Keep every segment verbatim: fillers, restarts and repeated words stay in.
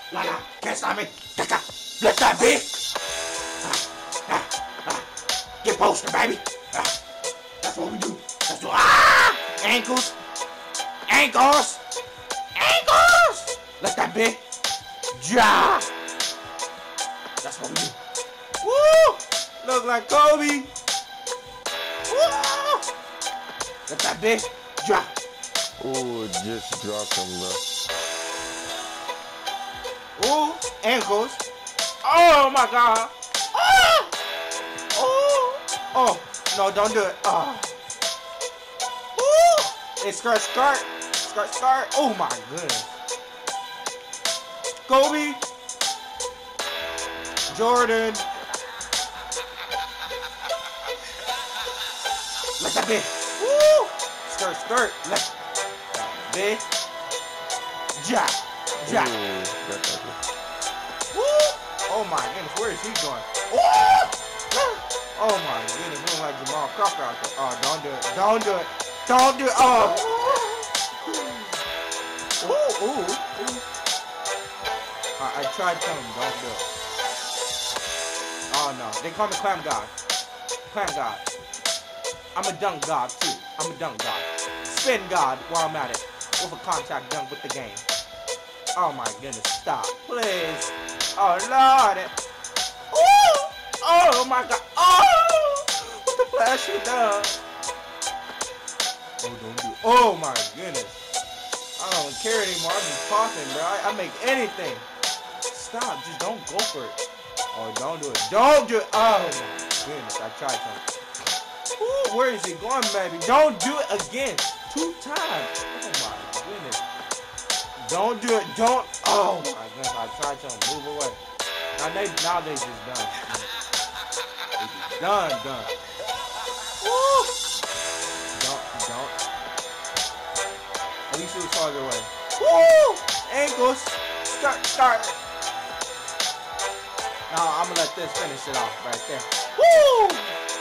La la, can't stop me. Let that be. Get posted, baby. That's what we do. That's what. Ah! Ankles. Ankles. Ankles. Let that be. Ja. That's what we do. Woo! Look like Kobe. Woo! Let that be. Ja. Ooh, just dropped him, bro. Ooh, ankles. Oh my God. Oh, oh, oh. No, don't do it. Oh. Ooh. It's skirt, skirt, skirt, skirt. Oh my goodness. Kobe. Jordan. Let that be. Woo. Skirt, skirt. Let that be. Ja. Ja. Woo. Oh my goodness, where is he going? Oh, oh my goodness, looking like Jamal Crawford out there. Oh, don't do it. Don't do it. Don't do it. Oh. Ooh, ooh, ooh. I, I tried telling him, don't do it. Oh no, they call me Clam God. Clam God. I'm a dunk God too. I'm a dunk God. Spin God while I'm at it. With a contact dunk with the game. Oh my goodness, stop, please. Oh Lord. Ooh! Oh my God. Oh! What the flash he does. Oh, don't do it. Oh my goodness. I don't care anymore. I'm just popping, bro. I, I make anything. Stop. Just don't go for it. Oh, don't do it. Don't do it. Oh my goodness. I tried something. Ooh, where is he going, baby? Don't do it again. Two times. Oh my goodness. Don't do it. Don't. Oh my goodness. I tried to move away. Now they, now they just done. They just done, done. Woo! Don't, don't. At least it was farther away. Woo! Ankles. Start, start. Now I'm gonna let this finish it off right there. Woo!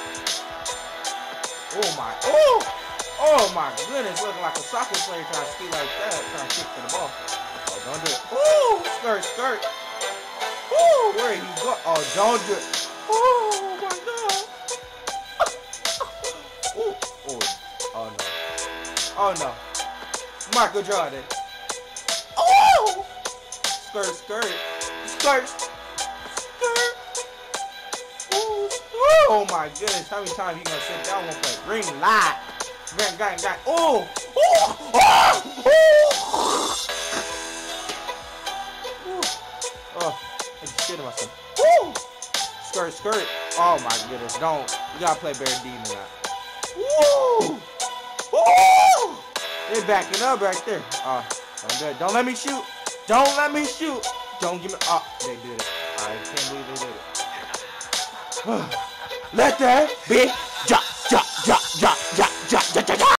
Oh my. Oh! Oh my goodness, looking like a soccer player trying to ski like that, trying to kick for the ball. Oh, don't do it. Ooh, skirt, skirt. Ooh, where he go? Oh, don't do it. Oh my God. Ooh, oh, oh no. Oh no. Michael Jordan. Oh! Skirt, skirt. Skirt. Skirt. Ooh. Oh my goodness, how many times you gonna sit down one play? Green light. Gang, gang, gang. Oh! Oh! Oh! Oh! Oh! I just shit myself. Woo! Skirt, skirt. Oh my goodness. Don't. You gotta play Barry Dean tonight. Woo! Woo! They're backing up right there. Oh, don't do it. Don't let me shoot. Don't let me shoot. Don't give me. Oh, they did it. I can't believe they did it. Let that be. Ja, ja, ja, ja, ja, ja, ja, ja.